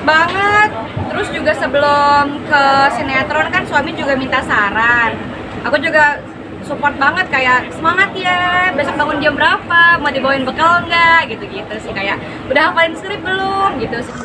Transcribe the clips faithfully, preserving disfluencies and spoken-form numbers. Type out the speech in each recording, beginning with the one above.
support banget. Terus juga sebelum ke sinetron kan suami juga minta saran. Aku juga support banget, kayak semangat ya, besok bangun jam berapa, mau dibawain bekal nggak, gitu-gitu sih. Kayak udah hafalin skrip belum, gitu sih.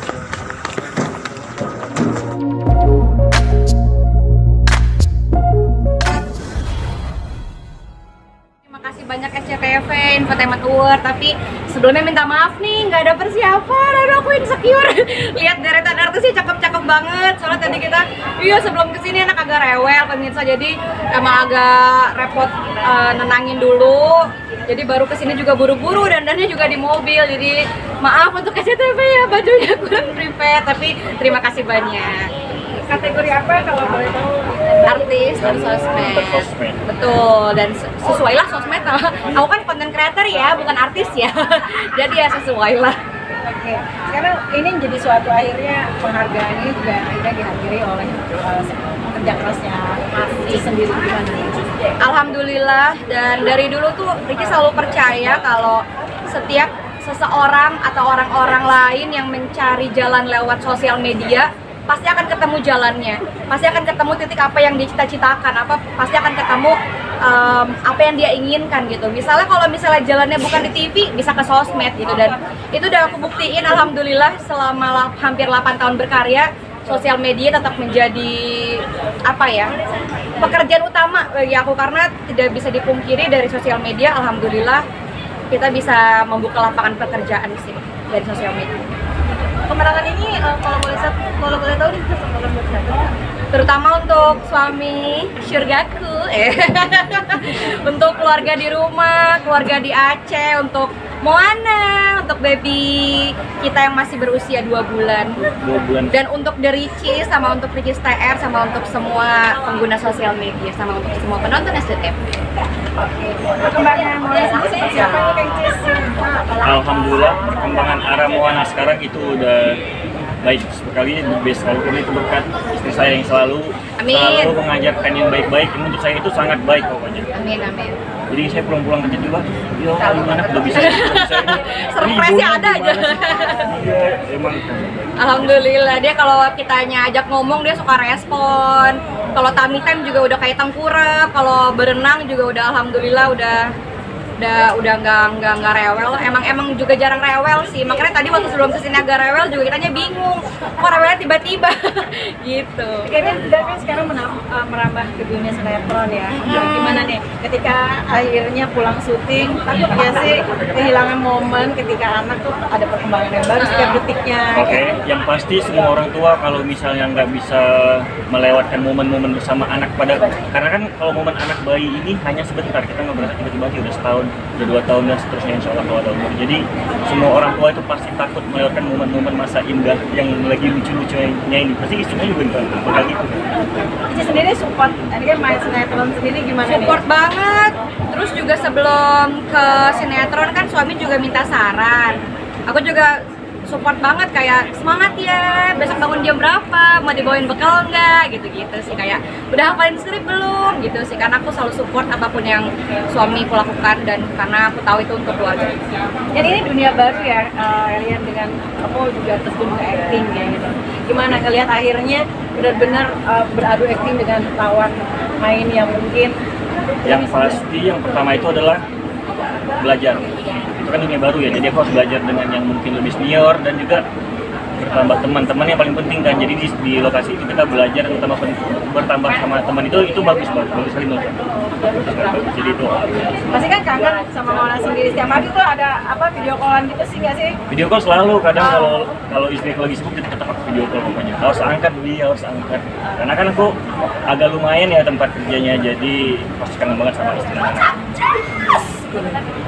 Terima kasih banyak S C T V, Infotainment Award, tapi sebelumnya minta maaf nih, nggak ada persiapan, aduh aku insecure. Lihat deretan artisnya cakep-cakep banget, soalnya tadi kita, iya sebelum kesini anak agak rewel pemirsa, jadi emang agak repot uh, nenangin dulu. Jadi baru kesini juga buru-buru, dandannya juga di mobil, jadi maaf untuk S C T V ya, bajunya kurang prepare, tapi terima kasih banyak. Kategori apa kalau boleh tahu? Artis dan sosmed. Betul, dan sesuailah sosmed. Aku kan content creator ya, bukan artis ya. Jadi ya sesuailah. Oke, sekarang ini jadi suatu akhirnya penghargaan ini juga akhirnya dihadiri oleh uh, kerja kerasnya Ricky sendiri, gimana? Alhamdulillah, dan dari dulu tuh Ricky selalu percaya kalau setiap seseorang atau orang-orang lain yang mencari jalan lewat sosial media pasti akan ketemu jalannya, pasti akan ketemu titik apa yang dicita-citakan, apa pasti akan ketemu um, apa yang dia inginkan gitu. Misalnya kalau misalnya jalannya bukan di T V, bisa ke sosmed gitu, dan itu udah aku buktiin alhamdulillah selama hampir delapan tahun berkarya, sosial media tetap menjadi apa ya, pekerjaan utama bagi aku, karena tidak bisa dipungkiri dari sosial media alhamdulillah kita bisa membuka lapangan pekerjaan sih dari sosial media. Kemenangan ini uh, kalau boleh kalau boleh tahu ini kesempatan buat siapa? Terutama untuk suami surgaku, eh, untuk keluarga di rumah, keluarga di Aceh, untuk Moana, untuk baby kita yang masih berusia dua bulan, dua bulan, dan untuk The Ricis, sama untuk Ricis T R, sama untuk semua pengguna sosial media, sama untuk semua penonton S C T V. Perkembangan Moana seperti apa nih Kang Cis? Alhamdulillah perkembangan arah Moana sekarang itu udah baik sekali, the best. Walaupun itu berkat istri saya yang selalu Amin. selalu mengajarkan yang baik-baik, untuk saya itu sangat baik pokoknya. Amin, amin. Jadi saya pulang-pulang kerja juga, ya gimana udah bisa, udah bisa ini. Surprise-nya ada aja. Iya, emang. Alhamdulillah, dia kalau kitanya ajak ngomong dia suka respon. Kalau tummy time juga udah kayak tengkurap, kalau berenang juga udah alhamdulillah udah udah udah nggak nggak nggak rewel. Emang emang juga jarang rewel sih, makanya tadi waktu sebelum kesini agak rewel juga kitanya bingung kok rewelnya tiba-tiba gitu. Kayaknya udah kan sekarang menam, uh, merambah ke dunia sinetron ya. Hmm. Gimana nih ketika akhirnya pulang syuting, takut ya sih kehilangan momen ketika anak tuh ada perkembangan yang baru setiap detiknya. Oke, okay. Yang pasti semua orang tua kalau misalnya nggak bisa melewatkan momen-momen bersama anak, pada karena kan kalau momen anak bayi ini hanya sebentar, kita nggak berasa tiba-tiba udah setahun, udah dua tahun dan seterusnya insya Allah kalau ada umur. Jadi semua orang tua itu pasti takut melewatkan momen-momen masa indah yang lagi lucu-lucunya ini. Pasti istrinya juga bakal gitu. Cici sendiri support, ini kan main sinetron sendiri gimana support nih? banget. Terus juga sebelum ke sinetron kan suami juga minta saran. Aku juga support banget, kayak semangat ya, besok bangun jam berapa, mau dibawain bekal nggak, gitu-gitu sih. Kayak udah hafalin skrip belum, gitu sih. Karena aku selalu support apapun yang suami aku lakukan, dan karena aku tahu itu untuk keluarga. Jadi ini dunia baru ya, uh, Elian, dengan kamu juga terjun ke acting ya gitu. Gimana ngelihat akhirnya benar-benar uh, beradu acting dengan lawan main yang mungkin yang pasti yang pertama itu adalah belajar. Itu kan dunia baru ya, jadi aku harus belajar dengan yang mungkin lebih senior dan juga bertambah teman-teman yang paling penting kan. Jadi di, di lokasi itu kita belajar terutama bertambah sama teman itu itu bagus banget, bagus sekali menurut aku. Jadi itu pasti kan kangen sama Moana sendiri, setiap hari tuh ada apa video callan gitu sih nggak sih? video call selalu, kadang kalau kalau istri aku lagi sibuk kita tetap video call, pokoknya harus angkat, dia harus angkat karena kan aku agak lumayan ya tempat kerjanya, jadi pasti kangen banget sama istri.